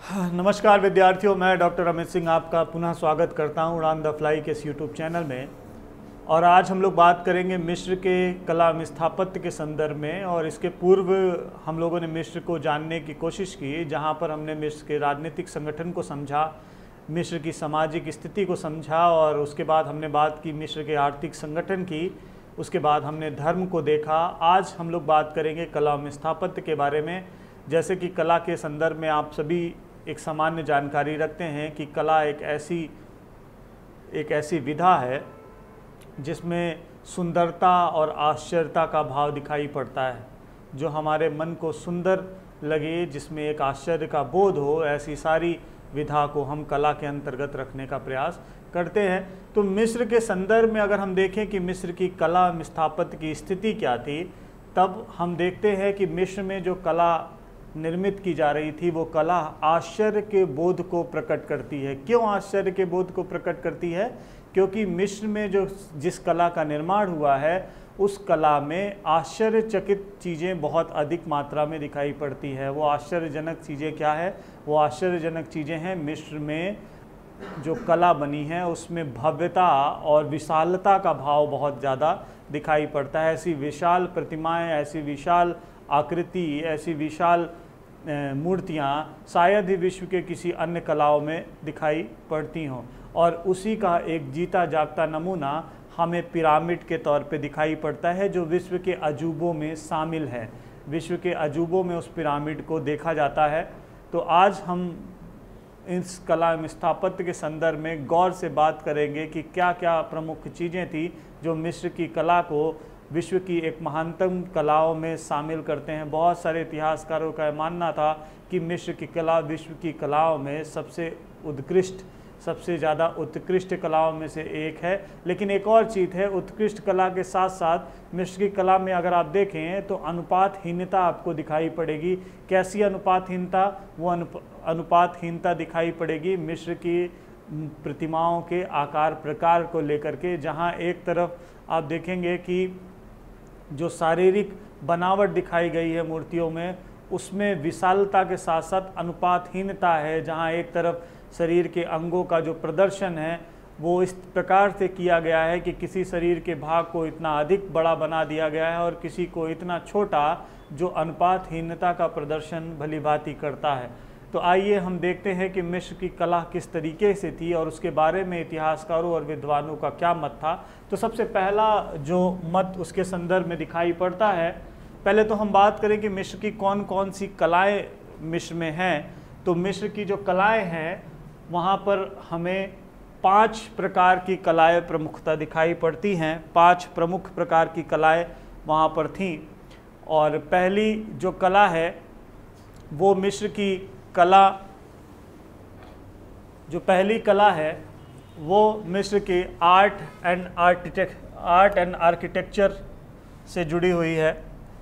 नमस्कार विद्यार्थियों, मैं डॉक्टर अमित सिंह आपका पुनः स्वागत करता हूं उड़ान द फ्लाई के इस यूट्यूब चैनल में। और आज हम लोग बात करेंगे मिस्र के कला में स्थापत्य के संदर्भ में। और इसके पूर्व हम लोगों ने मिस्र को जानने की कोशिश की, जहां पर हमने मिस्र के राजनीतिक संगठन को समझा, मिस्र की सामाजिक स्थिति को समझा, और उसके बाद हमने बात की मिस्र के आर्थिक संगठन की, उसके बाद हमने धर्म को देखा। आज हम लोग बात करेंगे कला में स्थापत्य के बारे में। जैसे कि कला के संदर्भ में आप सभी एक सामान्य जानकारी रखते हैं कि कला एक ऐसी विधा है जिसमें सुंदरता और आश्चर्यता का भाव दिखाई पड़ता है। जो हमारे मन को सुंदर लगे, जिसमें एक आश्चर्य का बोध हो, ऐसी सारी विधा को हम कला के अंतर्गत रखने का प्रयास करते हैं। तो मिस्र के संदर्भ में अगर हम देखें कि मिस्र की कला में स्थापत्य की स्थिति क्या थी, तब हम देखते हैं कि मिस्र में जो कला निर्मित की जा रही थी वो कला आश्चर्य के बोध को प्रकट करती है। क्यों आश्चर्य के बोध को प्रकट करती है? क्योंकि मिस्र में जो जिस कला का निर्माण हुआ है उस कला में आश्चर्यचकित चीज़ें बहुत अधिक मात्रा में दिखाई पड़ती है। वो आश्चर्यजनक चीज़ें क्या है? वो आश्चर्यजनक चीज़ें हैं मिस्र में जो कला बनी है उसमें भव्यता और विशालता का भाव बहुत ज़्यादा दिखाई पड़ता है। ऐसी विशाल प्रतिमाएं, ऐसी विशाल आकृति, ऐसी विशाल मूर्तियाँ शायद ही विश्व के किसी अन्य कलाओं में दिखाई पड़ती हों। और उसी का एक जीता जागता नमूना हमें पिरामिड के तौर पे दिखाई पड़ता है, जो विश्व के अजूबों में शामिल है। विश्व के अजूबों में उस पिरामिड को देखा जाता है। तो आज हम इस कला में स्थापत्य के संदर्भ में गौर से बात करेंगे कि क्या क्या प्रमुख चीज़ें थी जो मिस्र की कला को विश्व की एक महानतम कलाओं में शामिल करते हैं। बहुत सारे इतिहासकारों का मानना था कि मिस्र की कला विश्व की कलाओं में सबसे ज़्यादा उत्कृष्ट कलाओं में से एक है। लेकिन एक और चीज़ है, उत्कृष्ट कला के साथ साथ मिस्र की कला में अगर आप देखें तो अनुपातहीनता आपको दिखाई पड़ेगी। कैसी अनुपातहीनता? वो अनुपातहीनता दिखाई पड़ेगी मिस्र की प्रतिमाओं के आकार प्रकार को लेकर के, जहाँ एक तरफ आप देखेंगे कि जो शारीरिक बनावट दिखाई गई है मूर्तियों में, उसमें विशालता के साथ साथ अनुपातहीनता है। जहाँ एक तरफ शरीर के अंगों का जो प्रदर्शन है वो इस प्रकार से किया गया है कि किसी शरीर के भाग को इतना अधिक बड़ा बना दिया गया है और किसी को इतना छोटा, जो अनुपातहीनता का प्रदर्शन भली भांति करता है। तो आइए हम देखते हैं कि मिस्र की कला किस तरीके से थी और उसके बारे में इतिहासकारों और विद्वानों का क्या मत था। तो सबसे पहला जो मत उसके संदर्भ में दिखाई पड़ता है, पहले तो हम बात करें कि मिस्र की कौन कौन सी कलाएं मिस्र में हैं। तो मिस्र की जो कलाएं हैं वहाँ पर हमें 5 प्रकार की कलाएं प्रमुखता दिखाई पड़ती हैं। 5 प्रमुख प्रकार की कलाएं वहाँ पर थीं। और पहली जो कला है वो मिस्र की कला, जो पहली कला है वो मिस्र के आर्ट एंड आर्किटेक्चर से जुड़ी हुई है।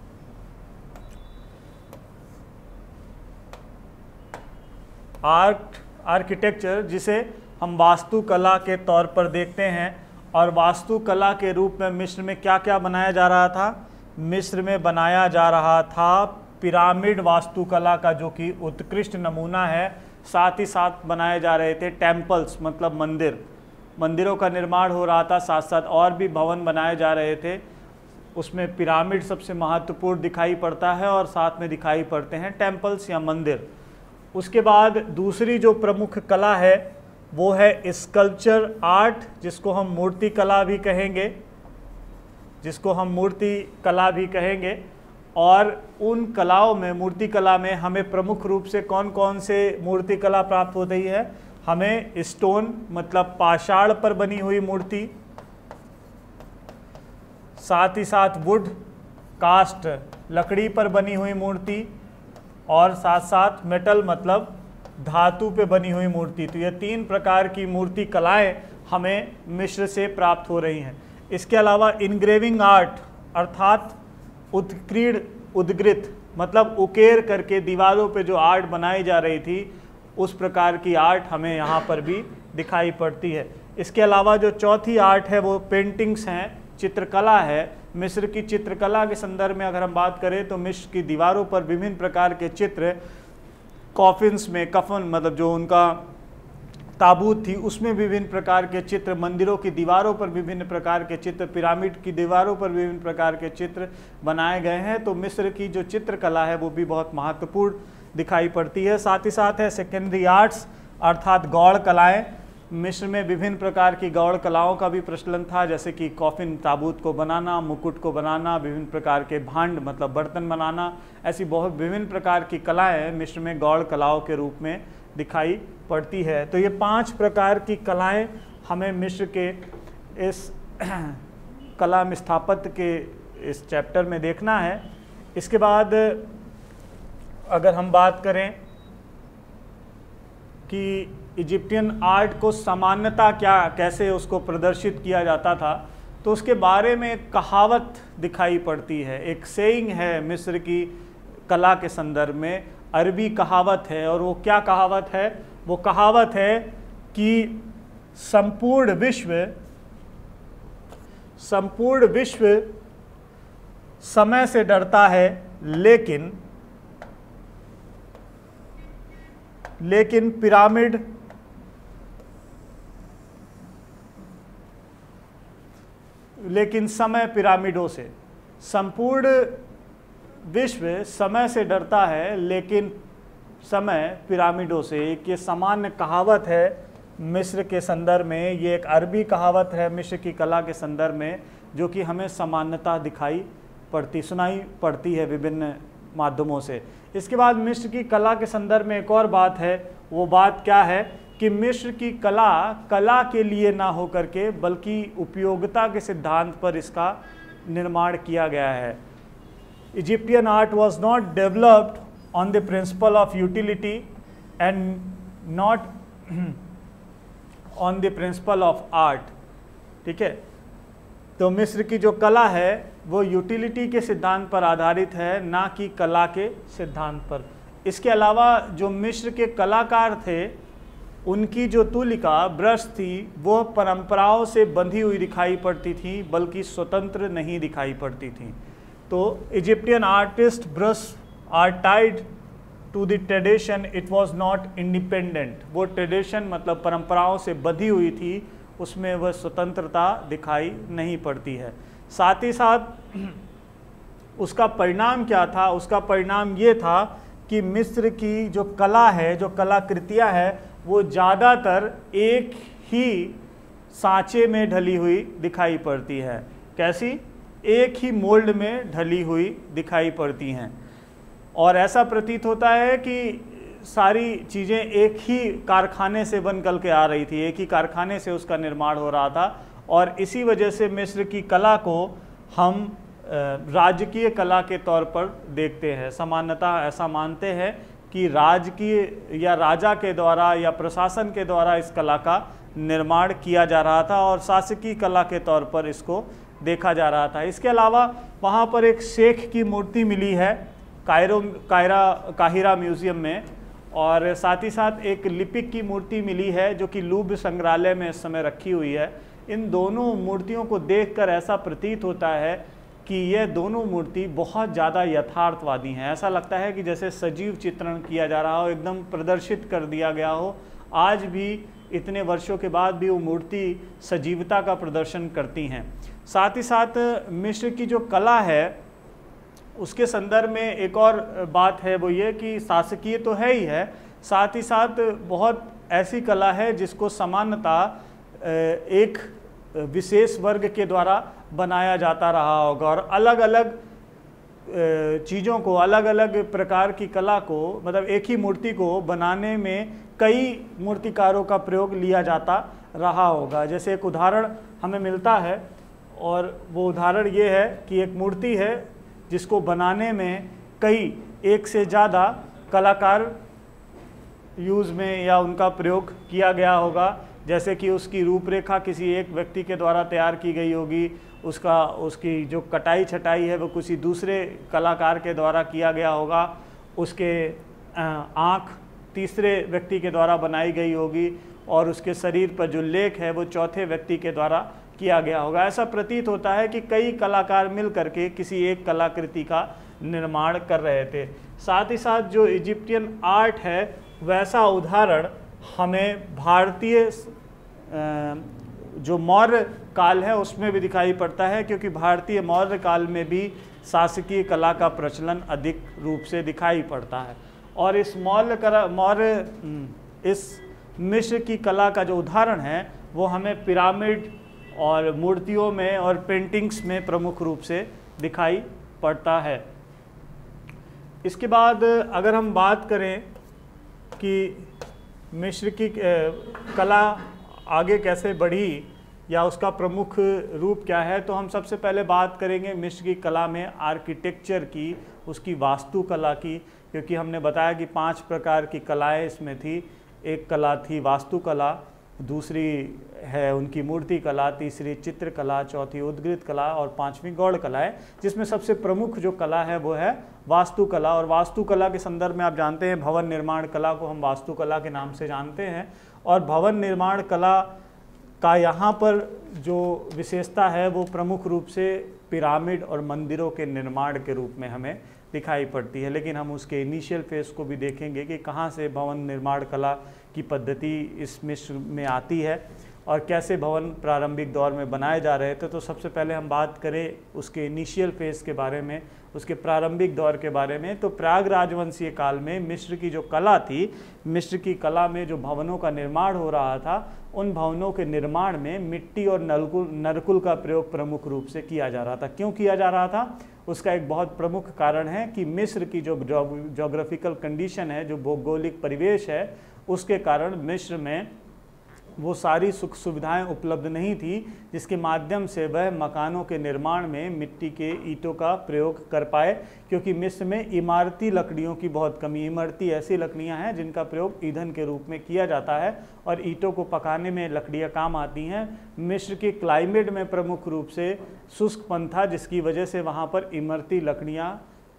आर्किटेक्चर जिसे हम वास्तुकला के तौर पर देखते हैं। और वास्तुकला के रूप में मिस्र में क्या क्या बनाया जा रहा था? मिस्र में बनाया जा रहा था पिरामिड वास्तुकला का, जो कि उत्कृष्ट नमूना है। साथ ही साथ बनाए जा रहे थे टेम्पल्स, मतलब मंदिरों का निर्माण हो रहा था। साथ साथ और भी भवन बनाए जा रहे थे। उसमें पिरामिड सबसे महत्वपूर्ण दिखाई पड़ता है और साथ में दिखाई पड़ते हैं टेम्पल्स या मंदिर। उसके बाद दूसरी जो प्रमुख कला है वो है स्कल्पचर आर्ट, जिसको हम मूर्ति कला भी कहेंगे। और उन कलाओं में, मूर्ति कला में हमें प्रमुख रूप से कौन कौन से मूर्ति कला प्राप्त हो रही है? हमें स्टोन मतलब पाषाण पर बनी हुई मूर्ति, साथ ही साथ वुड कास्ट लकड़ी पर बनी हुई मूर्ति, और साथ साथ मेटल मतलब धातु पे बनी हुई मूर्ति। तो ये 3 प्रकार की मूर्ति कलाएं हमें मिस्र से प्राप्त हो रही हैं। इसके अलावा इनग्रेविंग आर्ट अर्थात उद्गृत मतलब उकेर करके दीवारों पे जो आर्ट बनाई जा रही थी, उस प्रकार की आर्ट हमें यहाँ पर भी दिखाई पड़ती है। इसके अलावा जो चौथी आर्ट है वो पेंटिंग्स हैं, चित्रकला है। मिस्र की चित्रकला के संदर्भ में अगर हम बात करें तो मिस्र की दीवारों पर विभिन्न प्रकार के चित्र कॉफिन्स में, कफन मतलब जो उनका ताबूत थी, उसमें विभिन्न प्रकार के चित्र, मंदिरों की दीवारों पर विभिन्न प्रकार के चित्र, पिरामिड की दीवारों पर विभिन्न प्रकार के चित्र बनाए गए हैं। तो मिस्र की जो चित्रकला है वो भी बहुत महत्वपूर्ण दिखाई पड़ती है। साथ ही साथ है सेकेंडरी आर्ट्स अर्थात गौड़ कलाएं। मिस्र में विभिन्न प्रकार की गौड़ कलाओं का भी प्रचलन था, जैसे कि कॉफिन, ताबूत को बनाना, मुकुट को बनाना, विभिन्न प्रकार के भांड मतलब बर्तन बनाना, ऐसी बहुत विभिन्न प्रकार की कलाएं मिस्र में गौड़ कलाओं के रूप में दिखाई पड़ती है। तो ये 5 प्रकार की कलाएं हमें मिस्र के इस कला में स्थापत्य के इस चैप्टर में देखना है। इसके बाद अगर हम बात करें कि इजिप्टियन आर्ट को सामान्यता क्या, कैसे उसको प्रदर्शित किया जाता था, तो उसके बारे में एक कहावत दिखाई पड़ती है। एक सेइंग है मिस्र की कला के संदर्भ में, अरबी कहावत है। और वो क्या कहावत है? वो कहावत है कि संपूर्ण विश्व समय से डरता है, लेकिन समय पिरामिडों से। संपूर्ण विश्व समय से डरता है, लेकिन समय पिरामिडों से। एक ये सामान्य कहावत है मिस्र के संदर्भ में, ये एक अरबी कहावत है मिस्र की कला के संदर्भ में, जो कि हमें सामान्यता सुनाई पड़ती है विभिन्न माध्यमों से। इसके बाद मिस्र की कला के संदर्भ में एक और बात है। वो बात क्या है कि मिस्र की कला के लिए ना हो करके बल्कि उपयोगिता के सिद्धांत पर इसका निर्माण किया गया है। Egyptian art was not developed on the principle of utility and not on the principle of art. ठीक है, तो मिस्र की जो कला है वो यूटिलिटी के सिद्धांत पर आधारित है, ना कि कला के सिद्धांत पर। इसके अलावा जो मिस्र के कलाकार थे, उनकी जो तुलिका, ब्रश थी, वो परंपराओं से बंधी हुई दिखाई पड़ती थी, बल्कि स्वतंत्र नहीं दिखाई पड़ती थी। तो Egyptian artist brush are tied to the tradition, it was not independent. वो ट्रेडिशन मतलब परंपराओं से बंधी हुई थी, उसमें वह स्वतंत्रता दिखाई नहीं पड़ती है। साथ ही साथ उसका परिणाम क्या था? उसका परिणाम ये था कि मिस्र की जो कला है, जो कलाकृतियाँ हैं, वो ज़्यादातर एक ही सांचे में ढली हुई दिखाई पड़ती है। कैसी? एक ही मोल्ड में ढली हुई दिखाई पड़ती हैं। और ऐसा प्रतीत होता है कि सारी चीज़ें एक ही कारखाने से बन कर के आ रही थी, एक ही कारखाने से उसका निर्माण हो रहा था। और इसी वजह से मिस्र की कला को हम राजकीय कला के तौर पर देखते हैं। सामान्यतः ऐसा मानते हैं कि राजकीय या राजा के द्वारा या प्रशासन के द्वारा इस कला का निर्माण किया जा रहा था और शासकीय कला के तौर पर इसको देखा जा रहा था। इसके अलावा वहाँ पर एक शेख की मूर्ति मिली है काहिरा म्यूज़ियम में, और साथ ही साथ एक लिपिक की मूर्ति मिली है जो कि लूव्र संग्रहालय में इस समय रखी हुई है। इन दोनों मूर्तियों को देखकर ऐसा प्रतीत होता है कि ये दोनों मूर्ति बहुत ज़्यादा यथार्थवादी हैं। ऐसा लगता है कि जैसे सजीव चित्रण किया जा रहा हो, एकदम प्रदर्शित कर दिया गया हो। आज भी इतने वर्षों के बाद भी वो मूर्ति सजीवता का प्रदर्शन करती हैं। साथ ही साथ मिस्र की जो कला है उसके संदर्भ में एक और बात है, वो ये कि शासकीय तो है ही है, साथ ही साथ बहुत ऐसी कला है जिसको सामान्यतः एक विशेष वर्ग के द्वारा बनाया जाता रहा होगा। और अलग अलग चीज़ों को, अलग अलग प्रकार की कला को, मतलब एक ही मूर्ति को बनाने में कई मूर्तिकारों का प्रयोग लिया जाता रहा होगा। जैसे एक उदाहरण हमें मिलता है, और वो उदाहरण ये है कि एक मूर्ति है जिसको बनाने में कई, एक से ज़्यादा कलाकार यूज़ में या उनका प्रयोग किया गया होगा। जैसे कि उसकी रूपरेखा किसी एक व्यक्ति के द्वारा तैयार की गई होगी, उसकी जो कटाई छटाई है वो किसी दूसरे कलाकार के द्वारा किया गया होगा, उसके आँख तीसरे व्यक्ति के द्वारा बनाई गई होगी, और उसके शरीर पर जो लेख है वो चौथे व्यक्ति के द्वारा किया गया होगा। ऐसा प्रतीत होता है कि कई कलाकार मिल करके किसी एक कलाकृति का निर्माण कर रहे थे। साथ ही साथ जो इजिप्टियन आर्ट है वैसा उदाहरण हमें भारतीय जो मौर्य काल है उसमें भी दिखाई पड़ता है, क्योंकि भारतीय मौर्य काल में भी शासकीय कला का प्रचलन अधिक रूप से दिखाई पड़ता है। और इस इस मिस्र की कला का जो उदाहरण है वो हमें पिरामिड और मूर्तियों में और पेंटिंग्स में प्रमुख रूप से दिखाई पड़ता है। इसके बाद अगर हम बात करें कि मिस्र की कला आगे कैसे बढ़ी या उसका प्रमुख रूप क्या है, तो हम सबसे पहले बात करेंगे मिस्र की कला में आर्किटेक्चर की, उसकी वास्तुकला की, क्योंकि हमने बताया कि 5 प्रकार की कलाएं इसमें थी। एक कला थी वास्तुकला, दूसरी है उनकी मूर्ति कला, तीसरी चित्रकला, चौथी उद्गृत कला और 5वीं गौड़ कला है, जिसमें सबसे प्रमुख जो कला है वो है वास्तुकला। और वास्तुकला के संदर्भ में आप जानते हैं भवन निर्माण कला को हम वास्तुकला के नाम से जानते हैं। और भवन निर्माण कला का यहाँ पर जो विशेषता है वो प्रमुख रूप से पिरामिड और मंदिरों के निर्माण के रूप में हमें दिखाई पड़ती है। लेकिन हम उसके इनिशियल फेज को भी देखेंगे कि कहाँ से भवन निर्माण कला की पद्धति इस मिस्र में आती है और कैसे भवन प्रारंभिक दौर में बनाए जा रहे थे। तो सबसे पहले हम बात करें उसके इनिशियल फेज के बारे में, उसके प्रारंभिक दौर के बारे में। तो प्राग राजवंशीय काल में मिस्र की जो कला थी, मिस्र की कला में जो भवनों का निर्माण हो रहा था, उन भवनों के निर्माण में मिट्टी और नरकुल का प्रयोग प्रमुख रूप से किया जा रहा था। क्यों किया जा रहा था? उसका एक बहुत प्रमुख कारण है कि मिस्र की जो जोग्राफिकल कंडीशन है, जो भौगोलिक परिवेश है, उसके कारण मिस्र में वो सारी सुख सुविधाएं उपलब्ध नहीं थी जिसके माध्यम से वह मकानों के निर्माण में मिट्टी के ईंटों का प्रयोग कर पाए, क्योंकि मिस्र में इमारती लकड़ियों की बहुत कमी। इमारती ऐसी लकड़ियां हैं जिनका प्रयोग ईंधन के रूप में किया जाता है और ईंटों को पकाने में लकड़ियां काम आती हैं। मिस्र के क्लाइमेट में प्रमुख रूप से शुष्कपन था, जिसकी वजह से वहाँ पर इमारती लकड़ियाँ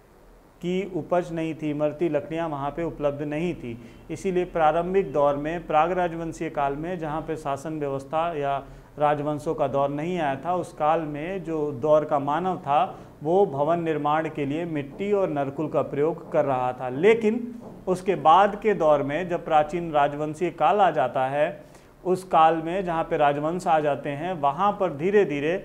की उपज नहीं थी, इमारती लकड़ियाँ वहाँ पे उपलब्ध नहीं थी। इसीलिए प्रारंभिक दौर में प्राग राजवंशीय काल में, जहाँ पे शासन व्यवस्था या राजवंशों का दौर नहीं आया था, उस काल में जो दौर का मानव था वो भवन निर्माण के लिए मिट्टी और नरकुल का प्रयोग कर रहा था। लेकिन उसके बाद के दौर में जब प्राचीन राजवंशीय काल आ जाता है, उस काल में जहाँ पे राजवंश आ जाते हैं, वहाँ पर धीरे धीरे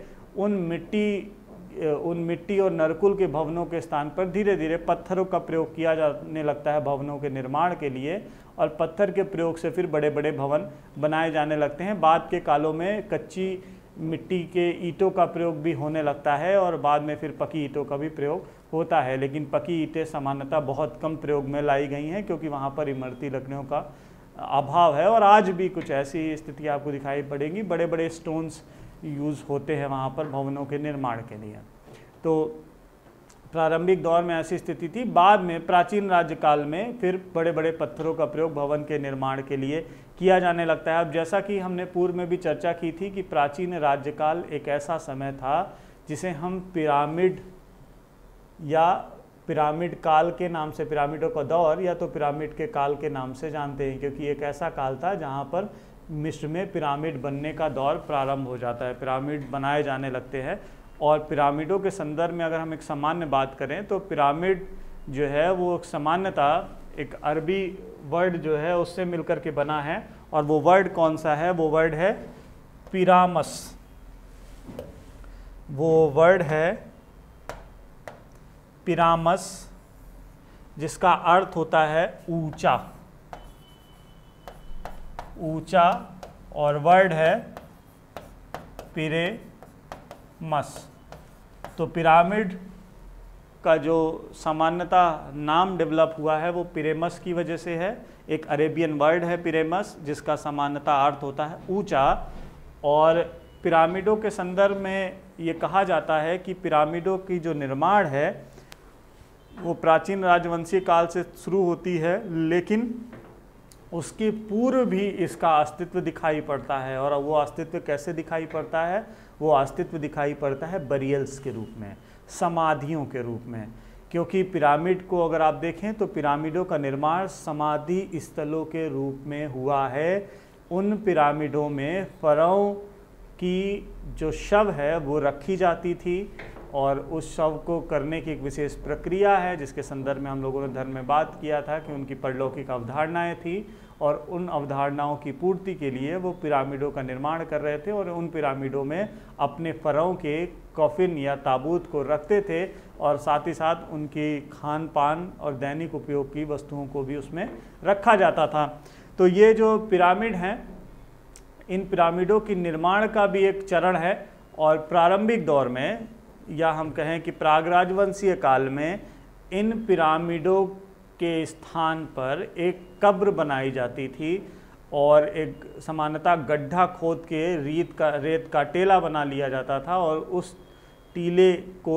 उन मिट्टी और नरकुल के भवनों के स्थान पर धीरे धीरे पत्थरों का प्रयोग किया जाने लगता है भवनों के निर्माण के लिए, और पत्थर के प्रयोग से फिर बड़े बड़े भवन बनाए जाने लगते हैं। बाद के कालों में कच्ची मिट्टी के ईंटों का प्रयोग भी होने लगता है और बाद में फिर पकी ईंटों का भी प्रयोग होता है। लेकिन पकी ईंटें सामान्यतः बहुत कम प्रयोग में लाई गई हैं, क्योंकि वहाँ पर इमारती लकड़ियों का अभाव है। और आज भी कुछ ऐसी स्थिति आपको दिखाई पड़ेगी, बड़े बड़े स्टोन्स यूज़ होते हैं वहाँ पर भवनों के निर्माण के लिए। तो प्रारंभिक दौर में ऐसी स्थिति थी। बाद में प्राचीन राज्यकाल में फिर बड़े बड़े पत्थरों का प्रयोग भवन के निर्माण के लिए किया जाने लगता है। अब जैसा कि हमने पूर्व में भी चर्चा की थी कि प्राचीन राज्यकाल एक ऐसा समय था जिसे हम पिरामिड या पिरामिड काल के नाम से, पिरामिडों का दौर या तो पिरामिड के काल के नाम से जानते हैं, क्योंकि एक ऐसा काल था जहाँ पर मिस्र में पिरामिड बनने का दौर प्रारंभ हो जाता है, पिरामिड बनाए जाने लगते हैं। और पिरामिडों के संदर्भ में अगर हम एक सामान्य बात करें तो पिरामिड जो है वो सामान्यतः एक अरबी वर्ड जो है उससे मिलकर के बना है, और वो वर्ड कौन सा है? वो वर्ड है पिरामस। वो वर्ड है पिरामस, जिसका अर्थ होता है ऊंचा, ऊंचा, और वर्ड है पिरेमस। तो पिरामिड का जो सामान्यतः नाम डेवलप हुआ है वो पिरेमस की वजह से है। एक अरेबियन वर्ड है पिरेमस, जिसका सामान्यतः अर्थ होता है ऊंचा। और पिरामिडों के संदर्भ में ये कहा जाता है कि पिरामिडों की जो निर्माण है वो प्राचीन राजवंशीय काल से शुरू होती है, लेकिन उसके पूर्व भी इसका अस्तित्व दिखाई पड़ता है। और वो अस्तित्व कैसे दिखाई पड़ता है? वो अस्तित्व दिखाई पड़ता है बरियल्स के रूप में, समाधियों के रूप में। क्योंकि पिरामिड को अगर आप देखें तो पिरामिडों का निर्माण समाधि स्थलों के रूप में हुआ है। उन पिरामिडों में फ़राओं की जो शव है वो रखी जाती थी, और उस शव को करने की एक विशेष प्रक्रिया है जिसके संदर्भ में हम लोगों ने धर्म में बात किया था कि उनकी परलौकिक अवधारणाएं थी और उन अवधारणाओं की पूर्ति के लिए वो पिरामिडों का निर्माण कर रहे थे और उन पिरामिडों में अपने फ़राओं के कॉफिन या ताबूत को रखते थे और साथ ही साथ उनकी खान पान और दैनिक उपयोग की वस्तुओं को भी उसमें रखा जाता था। तो ये जो पिरामिड हैं, इन पिरामिडों की निर्माण का भी एक चरण है और प्रारंभिक दौर में या हम कहें कि प्राग राजवंशीय काल में इन पिरामिडों के स्थान पर एक कब्र बनाई जाती थी और एक सामान्यतः गड्ढा खोद के रेत का टेला बना लिया जाता था और उस टीले को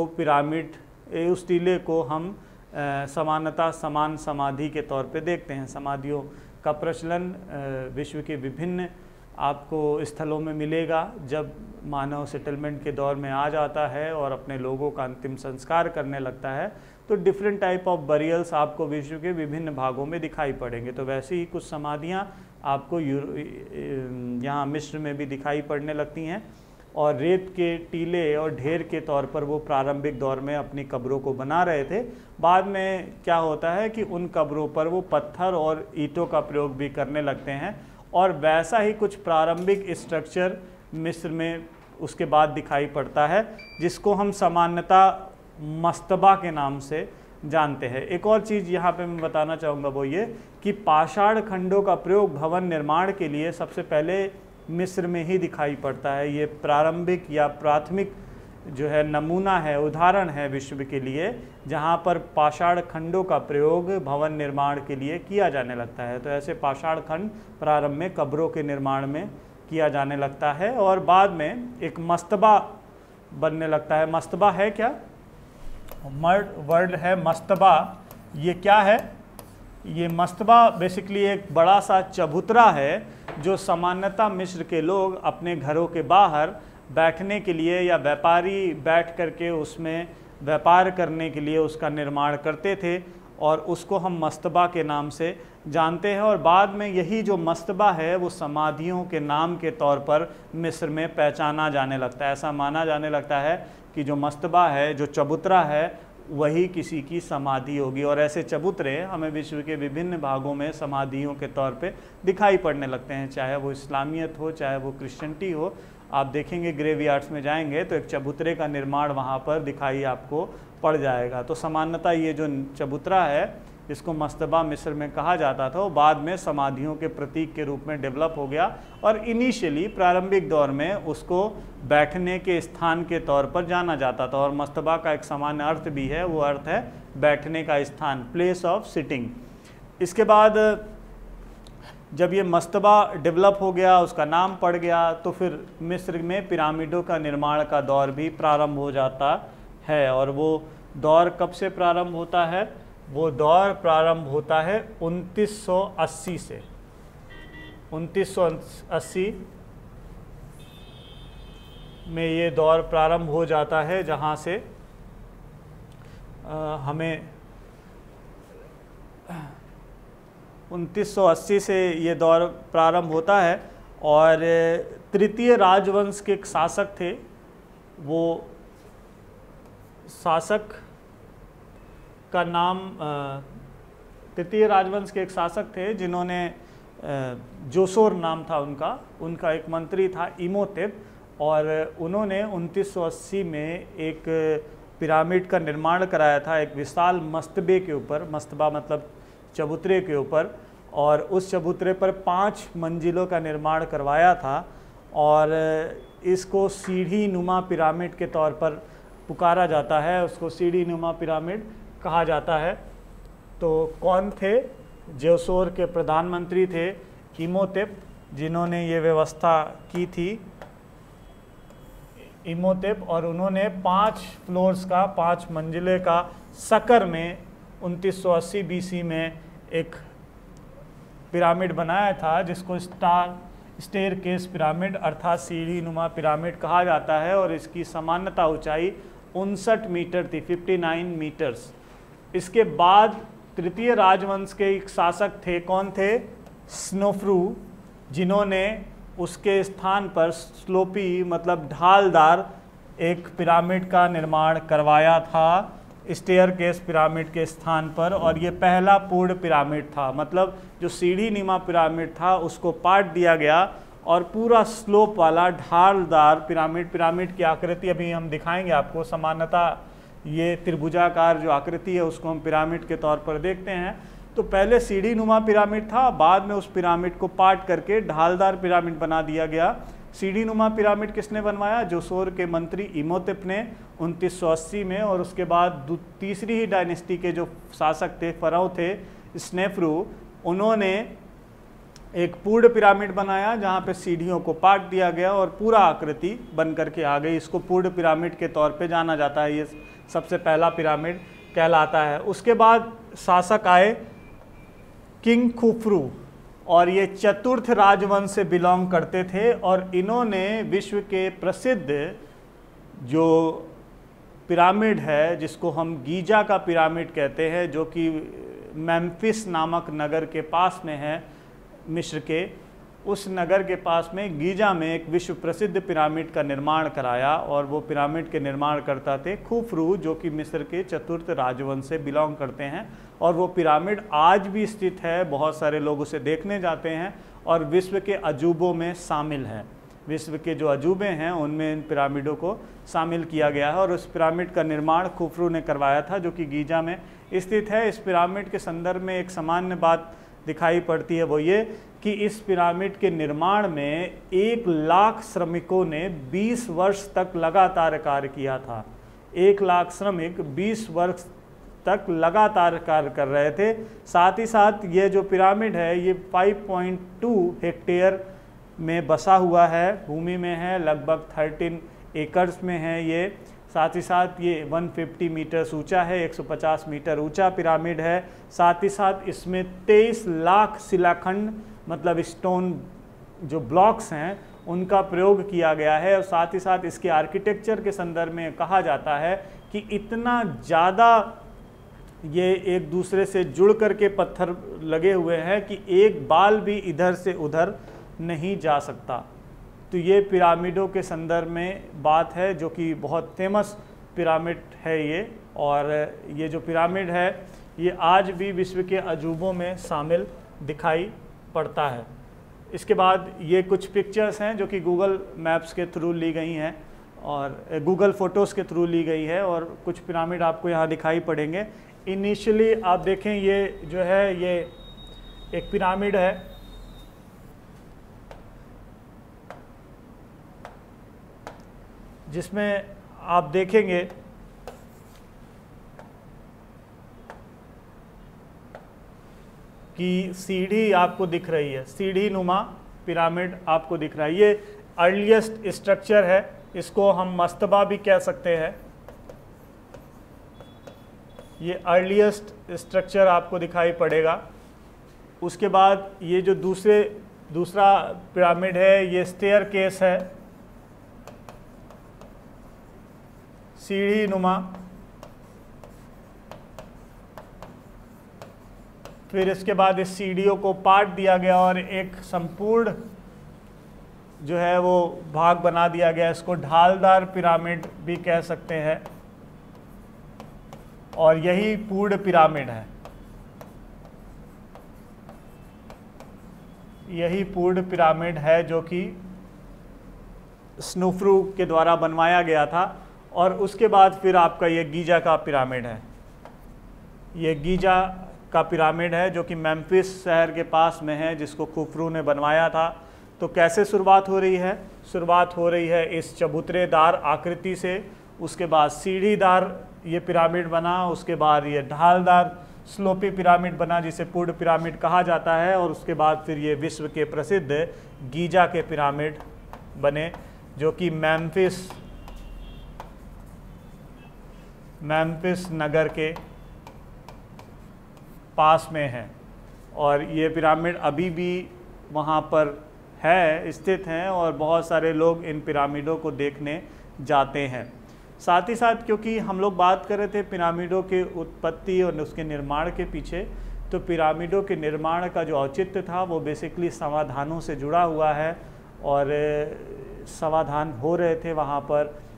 उस टीले को हम सामान्यतः समान समाधि के तौर पे देखते हैं। समाधियों का प्रचलन विश्व के विभिन्न आपको स्थलों में मिलेगा। जब मानव सेटलमेंट के दौर में आ जाता है और अपने लोगों का अंतिम संस्कार करने लगता है तो डिफरेंट टाइप ऑफ बरियल्स आपको विश्व के विभिन्न भागों में दिखाई पड़ेंगे। तो वैसे ही कुछ समाधियाँ आपको यहाँ मिस्र में भी दिखाई पड़ने लगती हैं और रेत के टीले और ढेर के तौर पर वो प्रारंभिक दौर में अपनी कब्रों को बना रहे थे। बाद में क्या होता है कि उन कब्रों पर वो पत्थर और ईंटों का प्रयोग भी करने लगते हैं और वैसा ही कुछ प्रारंभिक स्ट्रक्चर मिस्र में उसके बाद दिखाई पड़ता है जिसको हम सामान्यतः मस्तबा के नाम से जानते हैं। एक और चीज़ यहाँ पे मैं बताना चाहूँगा वो ये कि पाषाण खंडों का प्रयोग भवन निर्माण के लिए सबसे पहले मिस्र में ही दिखाई पड़ता है। ये प्रारंभिक या प्राथमिक जो है नमूना है, उदाहरण है विश्व के लिए जहाँ पर पाषाण खंडों का प्रयोग भवन निर्माण के लिए किया जाने लगता है। तो ऐसे पाषाण खंड प्रारंभ में कब्रों के निर्माण में किया जाने लगता है और बाद में एक मस्तबा बनने लगता है। मस्तबा है क्या? वर्ड है मस्तबा। ये क्या है? ये मस्तबा बेसिकली एक बड़ा सा चबूतरा है जो सामान्यतः मिस्र के लोग अपने घरों के बाहर बैठने के लिए या व्यापारी बैठ करके उसमें व्यापार करने के लिए उसका निर्माण करते थे और उसको हम मस्तबा के नाम से जानते हैं। और बाद में यही जो मस्तबा है वो समाधियों के नाम के तौर पर मिस्र में पहचाना जाने लगता है। ऐसा माना जाने लगता है कि जो मस्तबा है, जो चबूतरा है, वही किसी की समाधि होगी और ऐसे चबूतरे हमें विश्व के विभिन्न भागों में समाधियों के तौर पे दिखाई पड़ने लगते हैं, चाहे वो इस्लामियत हो चाहे वो क्रिश्चियनिटी हो। आप देखेंगे ग्रेवयार्ड्स में जाएंगे तो एक चबूतरे का निर्माण वहाँ पर दिखाई आपको पड़ जाएगा। तो सामान्यतः ये जो चबूतरा है जिसको मस्तबा मिस्र में कहा जाता था वो बाद में समाधियों के प्रतीक के रूप में डेवलप हो गया और इनिशियली प्रारंभिक दौर में उसको बैठने के स्थान के तौर पर जाना जाता था और मस्तबा का एक सामान्य अर्थ भी है, वो अर्थ है बैठने का स्थान, प्लेस ऑफ सिटिंग। इसके बाद जब ये मस्तबा डेवलप हो गया, उसका नाम पड़ गया, तो फिर मिस्र में पिरामिडों का निर्माण का दौर भी प्रारंभ हो जाता है। और वो दौर कब से प्रारंभ होता है? वो दौर प्रारंभ होता है 2980 से। 2980 में ये दौर प्रारंभ हो जाता है जहाँ से हमें 2980 से ये दौर प्रारंभ होता है और तृतीय राजवंश के एक शासक थे। वो शासक का नाम तृतीय राजवंश के एक शासक थे जिन्होंने जोसोर नाम था उनका एक मंत्री था इमोतेप और उन्होंने 2980 में एक पिरामिड का निर्माण कराया था एक विशाल मस्तबे के ऊपर। मस्तबा मतलब चबूतरे के ऊपर, और उस चबूतरे पर 5 मंजिलों का निर्माण करवाया था और इसको सीढ़ी नुमा पिरामिड के तौर पर पुकारा जाता है, उसको सीढ़ी नुमा पिरामिड कहा जाता है। तो कौन थे? जोसोर के प्रधानमंत्री थे इमोतेप, जिन्होंने ये व्यवस्था की थी, इमोतेप, और उन्होंने 5 फ्लोर्स का 5 मंजिले का सकर में 2980 BC में एक पिरामिड बनाया था जिसको स्टेयरकेस पिरामिड अर्थात सीढ़ी नुमा पिरामिड कहा जाता है और इसकी सामान्यतः ऊंचाई 59 मीटर थी, 59 मीटर्स। इसके बाद तृतीय राजवंश के एक शासक थे, कौन थे? स्नोफ्रू, जिन्होंने उसके स्थान पर स्लोपी मतलब ढालदार एक पिरामिड का निर्माण करवाया था स्टेयरकेस पिरामिड के स्थान पर, और ये पहला पूर्ण पिरामिड था। मतलब जो सीढ़ी नुमा पिरामिड था उसको पाट दिया गया और पूरा स्लोप वाला ढालदार पिरामिड की आकृति अभी हम दिखाएंगे आपको। सामान्यतः ये त्रिभुजाकार जो आकृति है उसको हम पिरामिड के तौर पर देखते हैं। तो पहले सीढ़ी नुमा पिरामिड था, बाद में उस पिरामिड को पाट करके ढालदार पिरामिड बना दिया गया। सीढ़ी नुमा पिरामिड किसने बनवाया? जोसोर के मंत्री इमोतेप ने 2980 में, और उसके बाद तीसरी ही डायनेस्टी के जो शासक थे, फराव थे, स्नेफ्रू, उन्होंने एक पूर्ण पिरामिड बनाया जहाँ पे सीढ़ियों को पाट दिया गया और पूरा आकृति बन करके आ गई। इसको पूर्ण पिरामिड के तौर पे जाना जाता है, ये सबसे पहला पिरामिड कहलाता है। उसके बाद शासक आए किंग खुफरू, और ये चतुर्थ राजवंश से बिलोंग करते थे, और इन्होंने विश्व के प्रसिद्ध जो पिरामिड है जिसको हम गीजा का पिरामिड कहते हैं, जो कि मेम्फिस नामक नगर के पास में है, मिस्र के उस नगर के पास में गीजा में एक विश्व प्रसिद्ध पिरामिड का निर्माण कराया। और वो पिरामिड के निर्माण करता थे खुफरू, जो कि मिस्र के चतुर्थ राजवंश से बिलोंग करते हैं। और वो पिरामिड आज भी स्थित है, बहुत सारे लोग उसे देखने जाते हैं और विश्व के अजूबों में शामिल है। विश्व के जो अजूबे हैं उनमें इन पिरामिडों को शामिल किया गया है। और उस पिरामिड का निर्माण खुफरू ने करवाया था, जो कि गीजा में स्थित है। इस पिरामिड के संदर्भ में एक सामान्य बात दिखाई पड़ती है, वो ये कि इस पिरामिड के निर्माण में 1 लाख श्रमिकों ने 20 वर्ष तक लगातार कार्य किया था। 1 लाख श्रमिक 20 वर्ष तक लगातार कार्य कर रहे थे। साथ ही साथ ये जो पिरामिड है ये 5.2 हेक्टेयर में बसा हुआ है, भूमि में है, लगभग 13 एकड़ में है ये। साथ ही साथ ये 150 मीटर ऊंचा है, 150 मीटर ऊंचा पिरामिड है। साथ ही साथ इसमें 23 लाख शिलाखंड, मतलब स्टोन जो ब्लॉक्स हैं, उनका प्रयोग किया गया है। और साथ ही साथ इसके आर्किटेक्चर के संदर्भ में कहा जाता है कि इतना ज़्यादा ये एक दूसरे से जुड़ करके पत्थर लगे हुए हैं कि एक बाल भी इधर से उधर नहीं जा सकता। तो ये पिरामिडों के संदर्भ में बात है, जो कि बहुत फेमस पिरामिड है ये। और ये जो पिरामिड है ये आज भी विश्व के अजूबों में शामिल दिखाई पड़ता है। इसके बाद ये कुछ पिक्चर्स हैं जो कि गूगल मैप्स के थ्रू ली गई हैं और गूगल फ़ोटोज़ के थ्रू ली गई है, और कुछ पिरामिड आपको यहाँ दिखाई पड़ेंगे। इनिशियली आप देखें ये जो है ये एक पिरामिड है, जिसमें आप देखेंगे कि सीढ़ी आपको दिख रही है, सीढ़ी नुमा पिरामिड आपको दिख रहा है। ये अर्लीस्ट स्ट्रक्चर है, इसको हम मस्तबा भी कह सकते हैं। ये अर्लीस्ट स्ट्रक्चर आपको दिखाई पड़ेगा। उसके बाद ये जो दूसरा पिरामिड है ये स्टेयरकेस है, सीढ़ी नुमा। फिर इसके बाद इस सीढ़ियों को पाट दिया गया और एक संपूर्ण जो है वो भाग बना दिया गया। इसको ढालदार पिरामिड भी कह सकते हैं, और यही पूर्ण पिरामिड है। यही पूर्ण पिरामिड है जो कि स्नुफ्रू के द्वारा बनवाया गया था। और उसके बाद फिर आपका ये गीजा का पिरामिड है। ये गीजा का पिरामिड है जो कि मेम्फिस शहर के पास में है, जिसको खुफरू ने बनवाया था। तो कैसे शुरुआत हो रही है? शुरुआत हो रही है इस चबूतरेदार आकृति से, उसके बाद सीढ़ीदार ये पिरामिड बना, उसके बाद ये ढालदार स्लोपी पिरामिड बना जिसे पूर्ण पिरामिड कहा जाता है, और उसके बाद फिर ये विश्व के प्रसिद्ध गीजा के पिरामिड बने, जो कि मेम्फिस नगर के पास में है। और ये पिरामिड अभी भी वहाँ पर है, स्थित हैं, और बहुत सारे लोग इन पिरामिडों को देखने जाते हैं। साथ ही साथ क्योंकि हम लोग बात कर रहे थे पिरामिडों के उत्पत्ति और उसके निर्माण के पीछे, तो पिरामिडों के निर्माण का जो औचित्य था वो बेसिकली समाधानों से जुड़ा हुआ है, और समाधान हो रहे थे वहाँ पर।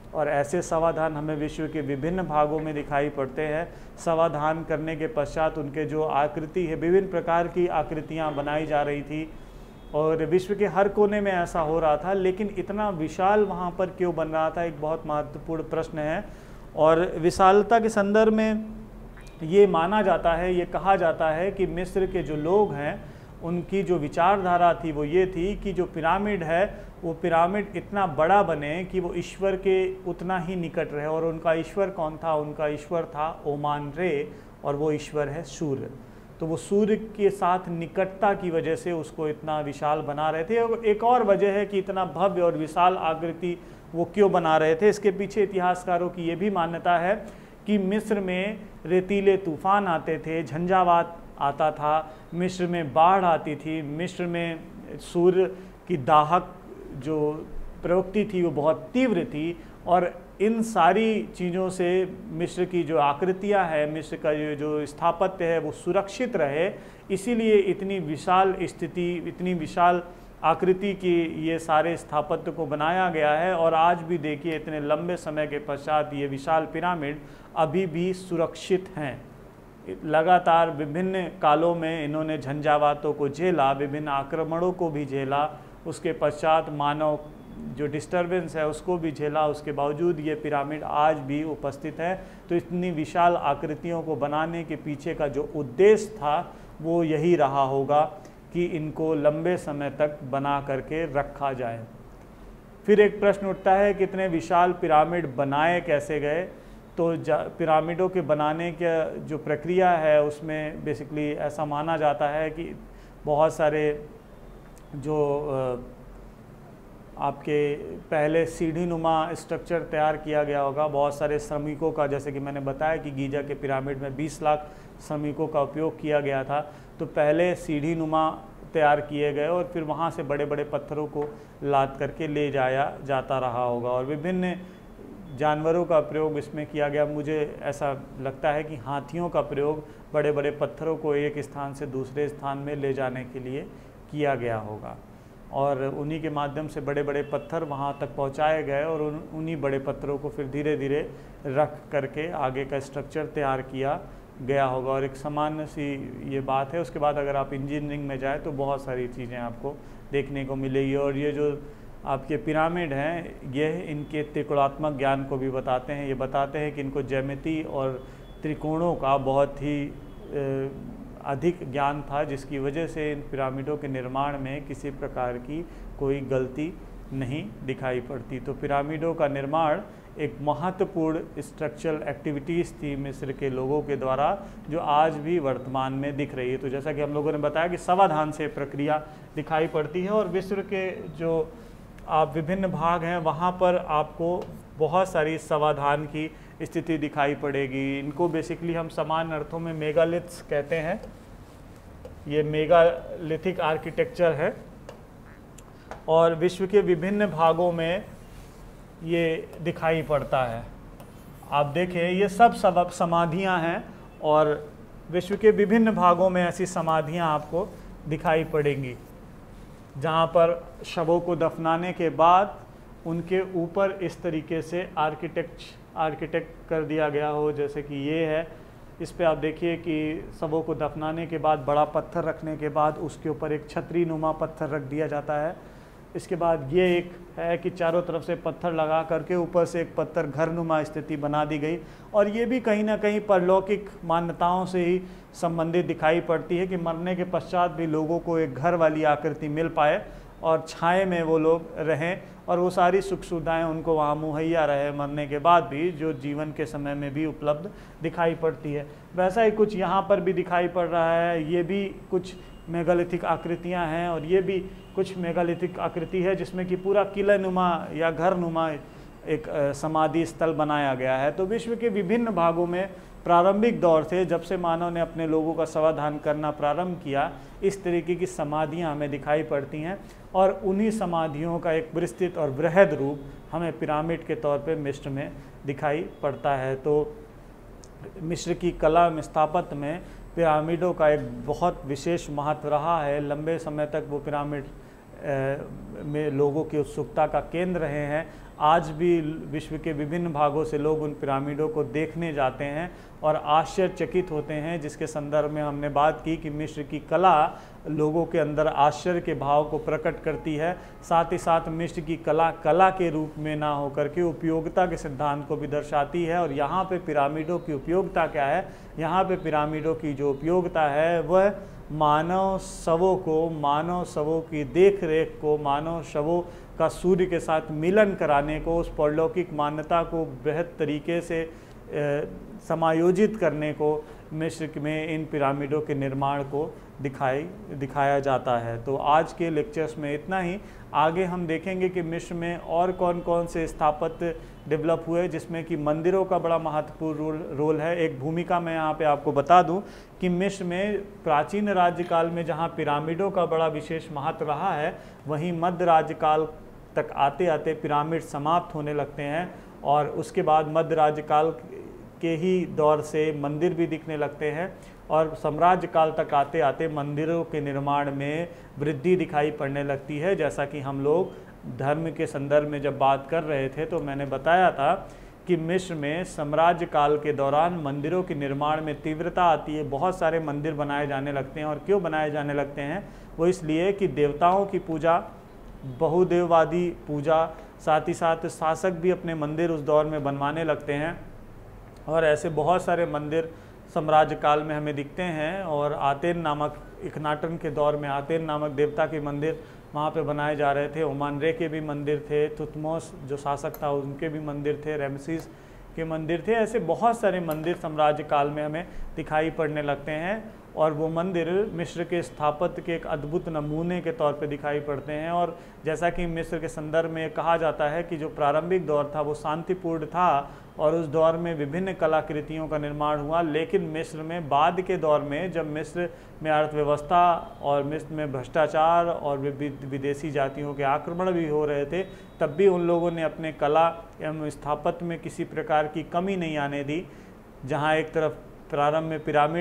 और ऐसे समाधान हमें विश्व के विभिन्न भागों में दिखाई पड़ते हैं। समाधान करने के पश्चात उनके जो आकृति है, विभिन्न प्रकार की आकृतियाँ बनाई जा रही थी और विश्व के हर कोने में ऐसा हो रहा था। लेकिन इतना विशाल वहाँ पर क्यों बन रहा था, एक बहुत महत्वपूर्ण प्रश्न है। और विशालता के संदर्भ में ये माना जाता है, ये कहा जाता है कि मिस्र के जो लोग हैं उनकी जो विचारधारा थी वो ये थी कि जो पिरामिड है वो पिरामिड इतना बड़ा बने कि वो ईश्वर के उतना ही निकट रहे। और उनका ईश्वर कौन था? उनका ईश्वर था ओमान रे, और वो ईश्वर है सूर्य। तो वो सूर्य के साथ निकटता की वजह से उसको इतना विशाल बना रहे थे। और एक और वजह है कि इतना भव्य और विशाल आकृति वो क्यों बना रहे थे, इसके पीछे इतिहासकारों की ये भी मान्यता है कि मिस्र में रेतीले तूफान आते थे, झंझावात आता था, मिस्र में बाढ़ आती थी, मिस्र में सूर्य की दाहक जो प्रवृत्ति थी वो बहुत तीव्र थी। और इन सारी चीज़ों से मिस्र की जो आकृतियाँ है, मिस्र का जो स्थापत्य है वो सुरक्षित रहे, इसीलिए इतनी विशाल स्थिति, इतनी विशाल आकृति की ये सारे स्थापत्य को बनाया गया है। और आज भी देखिए इतने लंबे समय के पश्चात ये विशाल पिरामिड अभी भी सुरक्षित हैं। लगातार विभिन्न कालों में इन्होंने झंझावातों को झेला, विभिन्न आक्रमणों को भी झेला, उसके पश्चात मानव जो डिस्टर्बेंस है उसको भी झेला, उसके बावजूद ये पिरामिड आज भी उपस्थित है। तो इतनी विशाल आकृतियों को बनाने के पीछे का जो उद्देश्य था वो यही रहा होगा कि इनको लंबे समय तक बना करके रखा जाए। फिर एक प्रश्न उठता है कि इतने विशाल पिरामिड बनाए कैसे गए। तो पिरामिडों के बनाने का जो प्रक्रिया है उसमें बेसिकली ऐसा माना जाता है कि बहुत सारे जो आपके पहले सीढ़ी नुमा स्ट्रक्चर तैयार किया गया होगा, बहुत सारे श्रमिकों का, जैसे कि मैंने बताया कि गीजा के पिरामिड में 20 लाख श्रमिकों का उपयोग किया गया था। तो पहले सीढ़ी नुमा तैयार किए गए और फिर वहाँ से बड़े बड़े पत्थरों को लाद करके ले जाया जाता रहा होगा। और विभिन्न जानवरों का प्रयोग इसमें किया गया। मुझे ऐसा लगता है कि हाथियों का प्रयोग बड़े बड़े पत्थरों को एक स्थान से दूसरे स्थान में ले जाने के लिए किया गया होगा और उन्हीं के माध्यम से बड़े बड़े पत्थर वहाँ तक पहुँचाए गए और उन्हीं बड़े पत्थरों को फिर धीरे धीरे रख करके आगे का स्ट्रक्चर तैयार किया गया होगा। और एक सामान्य सी ये बात है। उसके बाद अगर आप इंजीनियरिंग में जाए तो बहुत सारी चीज़ें आपको देखने को मिलेगी। और ये जो आपके पिरामिड हैं ये इनके त्रिकोणात्मक ज्ञान को भी बताते हैं। ये बताते हैं कि इनको ज्यामिति और त्रिकोणों का बहुत ही अधिक ज्ञान था, जिसकी वजह से इन पिरामिडों के निर्माण में किसी प्रकार की कोई गलती नहीं दिखाई पड़ती। तो पिरामिडों का निर्माण एक महत्वपूर्ण स्ट्रक्चरल एक्टिविटीज़ थी मिस्र के लोगों के द्वारा, जो आज भी वर्तमान में दिख रही है। तो जैसा कि हम लोगों ने बताया कि समाधान से प्रक्रिया दिखाई पड़ती है और विश्व के जो आप विभिन्न भाग हैं वहाँ पर आपको बहुत सारी समाधान की स्थिति दिखाई पड़ेगी। इनको बेसिकली हम समान अर्थों में मेगालिथ्स कहते हैं। ये मेगालिथिक आर्किटेक्चर है और विश्व के विभिन्न भागों में ये दिखाई पड़ता है। आप देखें ये सब समाधियाँ हैं और विश्व के विभिन्न भागों में ऐसी समाधियाँ आपको दिखाई पड़ेंगी, जहाँ पर शवों को दफनाने के बाद उनके ऊपर इस तरीके से आर्किटेक्ट कर दिया गया हो, जैसे कि ये है। इस पे आप देखिए कि शवों को दफनाने के बाद बड़ा पत्थर रखने के बाद उसके ऊपर एक छतरी नुमा पत्थर रख दिया जाता है। इसके बाद ये एक है कि चारों तरफ से पत्थर लगा करके ऊपर से एक पत्थर घर नुमा स्थिति बना दी गई। और ये भी कहीं ना कहीं परलौकिक मान्यताओं से ही संबंधित दिखाई पड़ती है कि मरने के पश्चात भी लोगों को एक घर वाली आकृति मिल पाए और छाए में वो लोग रहें और वो सारी सुख सुविधाएँ उनको वहाँ मुहैया रहे मरने के बाद भी, जो जीवन के समय में भी उपलब्ध दिखाई पड़ती है। वैसा ही कुछ यहाँ पर भी दिखाई पड़ रहा है। ये भी कुछ मेगालिथिक आकृतियाँ हैं और ये भी कुछ मेगालिथिक आकृति है जिसमें कि पूरा किला नुमा या घर नुमा एक समाधि स्थल बनाया गया है। तो विश्व के विभिन्न भागों में प्रारंभिक दौर से, जब से मानव ने अपने लोगों का समाधान करना प्रारंभ किया, इस तरीके की समाधियाँ हमें दिखाई पड़ती हैं और उन्हीं समाधियों का एक विस्तृत और बृहद रूप हमें पिरामिड के तौर पे मिस्र में दिखाई पड़ता है। तो मिस्र की कला में, स्थापत्य में पिरामिडों का एक बहुत विशेष महत्व रहा है। लंबे समय तक वो पिरामिड में लोगों की उत्सुकता का केंद्र रहे हैं। आज भी विश्व के विभिन्न भागों से लोग उन पिरामिडों को देखने जाते हैं और आश्चर्यचकित होते हैं, जिसके संदर्भ में हमने बात की कि मिस्र की कला लोगों के अंदर आश्चर्य के भाव को प्रकट करती है। साथ ही साथ मिस्र की कला कला के रूप में ना होकर के उपयोगिता के सिद्धांत को भी दर्शाती है। और यहाँ पे पिरामिडों की उपयोगिता क्या है? यहाँ पे पिरामिडों की जो उपयोगिता है वह मानव शवों की देख रेख को, मानव शवों का सूर्य के साथ मिलन कराने को, उस परलौकिक मान्यता को बेहद तरीके से समायोजित करने को मिस्र में इन पिरामिडों के निर्माण को दिखाया जाता है। तो आज के लेक्चर्स में इतना ही। आगे हम देखेंगे कि मिस्र में और कौन कौन से स्थापत्य डेवलप हुए, जिसमें कि मंदिरों का बड़ा महत्वपूर्ण रोल है। एक भूमिका मैं यहाँ पे आपको बता दूँ कि मिस्र में प्राचीन राज्यकाल में जहाँ पिरामिडों का बड़ा विशेष महत्व रहा है, वहीं मध्य राज्यकाल तक आते आते पिरामिड समाप्त होने लगते हैं और उसके बाद मध्य राज्यकाल के ही दौर से मंदिर भी दिखने लगते हैं और साम्राज्य काल तक आते आते मंदिरों के निर्माण में वृद्धि दिखाई पड़ने लगती है। जैसा कि हम लोग धर्म के संदर्भ में जब बात कर रहे थे तो मैंने बताया था कि मिस्र में साम्राज्य काल के दौरान मंदिरों के निर्माण में तीव्रता आती है, बहुत सारे मंदिर बनाए जाने लगते हैं। और क्यों बनाए जाने लगते हैं? वो इसलिए कि देवताओं की पूजा, बहुदेववादी पूजा, साथ ही साथ शासक भी अपने मंदिर उस दौर में बनवाने लगते हैं और ऐसे बहुत सारे मंदिर साम्राज्य काल में हमें दिखते हैं। और आतेन नामक, इखनाटन के दौर में आतेन नामक देवता के मंदिर वहाँ पे बनाए जा रहे थे। ओमानरे के भी मंदिर थे, तुतमोस जो शासक था उनके भी मंदिर थे, रैमसीस के मंदिर थे। ऐसे बहुत सारे मंदिर साम्राज्य काल में हमें दिखाई पड़ने लगते हैं और वो मंदिर मिस्र के स्थापत्य के एक अद्भुत नमूने के तौर पे दिखाई पड़ते हैं। और जैसा कि मिस्र के संदर्भ में कहा जाता है कि जो प्रारंभिक दौर था वो शांतिपूर्ण था और उस दौर में विभिन्न कलाकृतियों का निर्माण हुआ। लेकिन मिस्र में बाद के दौर में, जब मिस्र में अर्थव्यवस्था और मिस्र में भ्रष्टाचार और विदेशी जातियों के आक्रमण भी हो रहे थे, तब भी उन लोगों ने अपने कला एवं स्थापत्य में किसी प्रकार की कमी नहीं आने दी। जहाँ एक तरफ प्रारंभ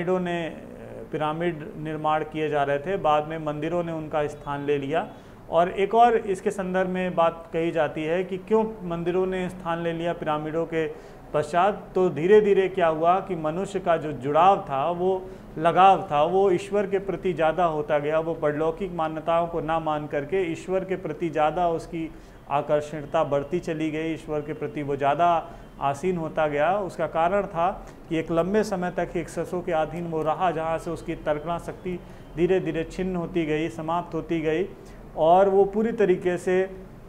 में पिरामिड निर्माण किए जा रहे थे, बाद में मंदिरों ने उनका स्थान ले लिया। और एक और इसके संदर्भ में बात कही जाती है कि क्यों मंदिरों ने स्थान ले लिया पिरामिडों के पश्चात। तो धीरे धीरे क्या हुआ कि मनुष्य का जो जुड़ाव था, वो लगाव था, वो ईश्वर के प्रति ज़्यादा होता गया। वो परलौकिक मान्यताओं को ना मान करके ईश्वर के प्रति ज़्यादा उसकी आकर्षणीयता बढ़ती चली गई, ईश्वर के प्रति वो ज़्यादा आसीन होता गया। उसका कारण था कि एक लंबे समय तक एक्सेसों के अधीन वो रहा, जहाँ से उसकी तर्कना शक्ति धीरे धीरे छिन्न होती गई, समाप्त होती गई और वो पूरी तरीके से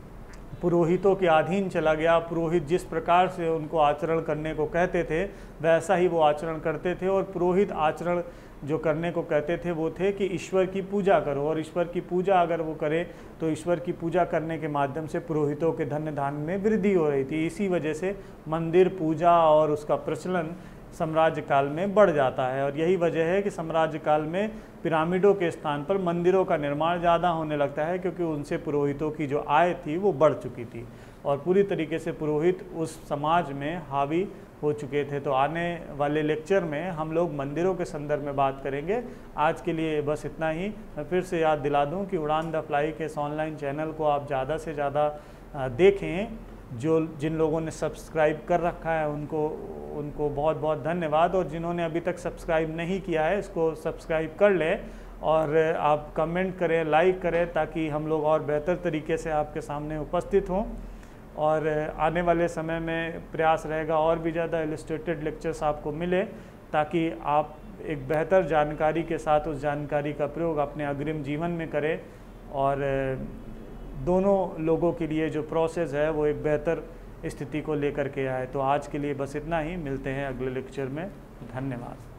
पुरोहितों के अधीन चला गया। पुरोहित जिस प्रकार से उनको आचरण करने को कहते थे वैसा ही वो आचरण करते थे। और पुरोहित आचरण जो करने को कहते थे वो थे कि ईश्वर की पूजा करो, और ईश्वर की पूजा अगर वो करें तो ईश्वर की पूजा करने के माध्यम से पुरोहितों के धन्य धान्य में वृद्धि हो रही थी। इसी वजह से मंदिर पूजा और उसका प्रचलन साम्राज्य काल में बढ़ जाता है। और यही वजह है कि साम्राज्य काल में पिरामिडों के स्थान पर मंदिरों का निर्माण ज़्यादा होने लगता है, क्योंकि उनसे पुरोहितों की जो आय थी वो बढ़ चुकी थी और पूरी तरीके से पुरोहित उस समाज में हावी हो चुके थे। तो आने वाले लेक्चर में हम लोग मंदिरों के संदर्भ में बात करेंगे। आज के लिए बस इतना ही। मैं फिर से याद दिला दूं कि उड़ान द फ्लाई के इस ऑनलाइन चैनल को आप ज़्यादा से ज़्यादा देखें। जिन लोगों ने सब्सक्राइब कर रखा है उनको बहुत बहुत धन्यवाद, और जिन्होंने अभी तक सब्सक्राइब नहीं किया है इसको सब्सक्राइब कर लें और आप कमेंट करें, लाइक करें, ताकि हम लोग और बेहतर तरीके से आपके सामने उपस्थित हों। और आने वाले समय में प्रयास रहेगा और भी ज़्यादा इलस्ट्रेटेड लेक्चर्स आपको मिले, ताकि आप एक बेहतर जानकारी के साथ उस जानकारी का प्रयोग अपने अग्रिम जीवन में करें और दोनों लोगों के लिए जो प्रोसेस है वो एक बेहतर स्थिति को लेकर के आए। तो आज के लिए बस इतना ही। मिलते हैं अगले लेक्चर में। धन्यवाद।